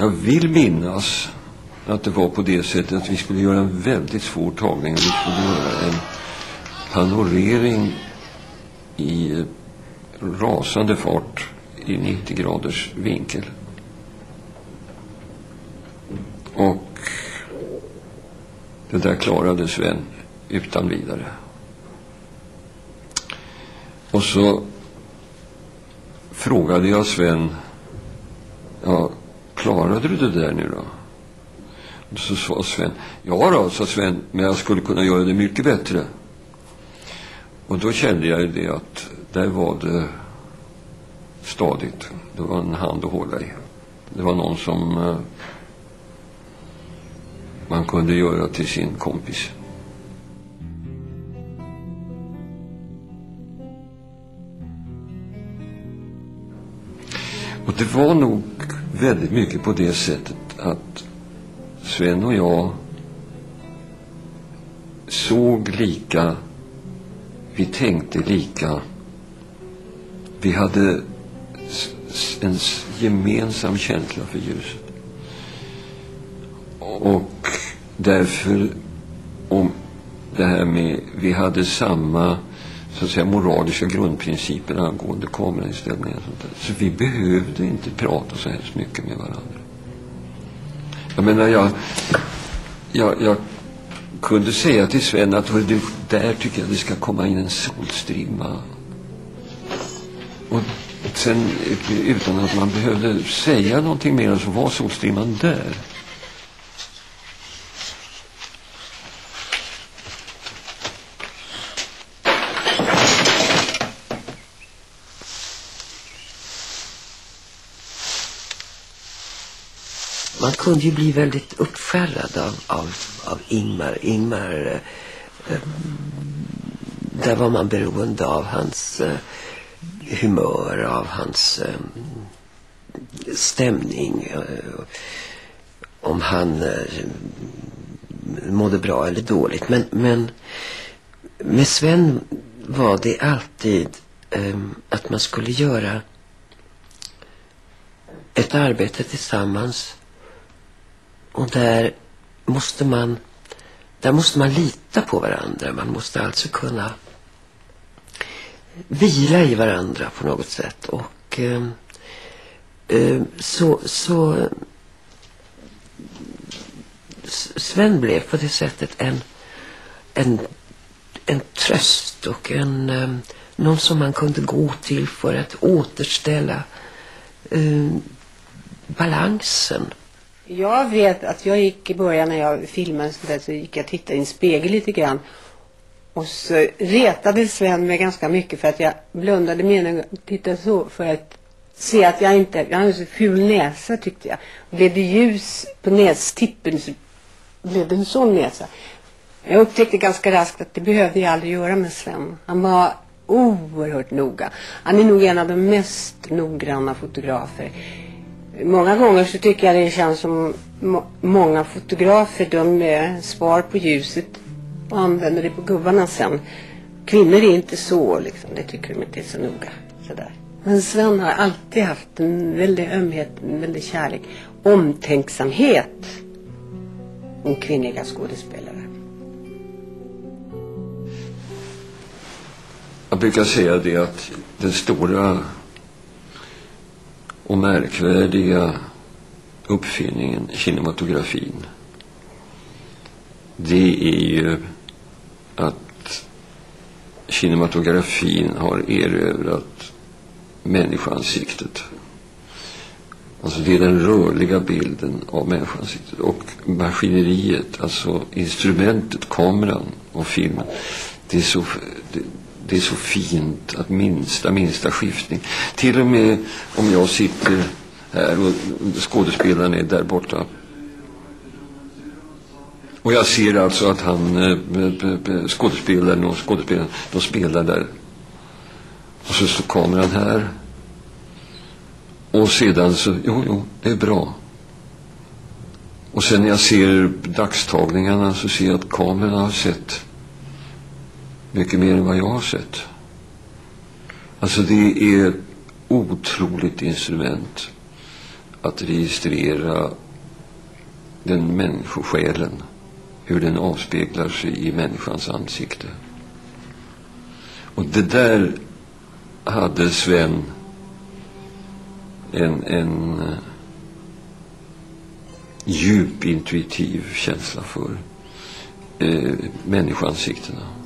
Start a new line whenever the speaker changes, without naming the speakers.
Jag vill minnas att det var på det sättet att vi skulle göra en väldigt svår tagning. Vi skulle göra en panorering i rasande fart i 90 graders vinkel. Och det där klarade Sven utan vidare. Och så frågade jag Sven, ja, klarade du det där nu då? Och så sa Sven, ja då, sa Sven, men jag skulle kunna göra det mycket bättre. Och då kände jag det att där var det stadigt. Det var en hand att hålla i. Det var någon som man kunde göra till sin kompis. Och det var nog väldigt mycket på det sättet att Sven och jag såg lika, vi tänkte lika, vi hade en gemensam känsla för ljuset. Och därför, om det här med, vi hade samma, så att säga, moraliska grundprinciper angående kamerainställningar och sånt där. Så vi behövde inte prata så hemskt mycket med varandra. Jag menar, jag kunde säga till Sven att där tycker jag det ska komma in en solstrimma. Och sen utan att man behövde säga någonting mer så var solstrimman där.
Man kunde ju bli väldigt uppfällad av Ingmar. Där var man beroende av hans humör, av hans stämning. Om han mådde bra eller dåligt. Men med Sven var det alltid att man skulle göra ett arbete tillsammans. Och där måste man lita på varandra. Man måste alltså kunna vila i varandra på något sätt. Och så Sven blev på det sättet en tröst och någon som man kunde gå till för att återställa balansen.
Jag vet att jag gick i början när jag filmade så gick jag titta i en spegel lite grann. Och så retade Sven mig ganska mycket för att jag blundade med och tittade så för att se att jag hade så ful näsa tyckte jag. Och blev det ljus på nästippen så blev det en sån näsa. Jag upptäckte ganska raskt att det behövde jag aldrig göra med Sven. Han var oerhört noga. Han är nog en av de mest noggranna fotografer. Många gånger så tycker jag det känns som många fotografer, de spar på ljuset och använder det på gubbarna sen. Kvinnor är inte så liksom, det tycker de inte är så noga. Sådär. Men Sven har alltid haft en väldig ömhet, en väldig kärlek, omtänksamhet om kvinnliga skådespelare.
Jag brukar säga det att den stora och märkvärdiga uppfinningen, kinematografin, det är ju att kinematografin har erövrat människoansiktet. Alltså det är den rörliga bilden av människoansiktet. Och maskineriet, alltså instrumentet, kameran och filmen, det är så fint att minsta skiftning. Till och med om jag sitter här och skådespelaren är där borta. Och jag ser alltså att skådespelaren och skådespelaren, de spelar där. Och så står kameran här. Och sedan så, jo, det är bra. Och sen när jag ser dagstagningarna så ser jag att kameran har sett mycket mer än vad jag har sett. Alltså det är ett otroligt instrument. att registrera den människosjälen, hur den avspeglar sig i människans ansikte. Och det där hade Sven en djup intuitiv känsla för, människoansiktena.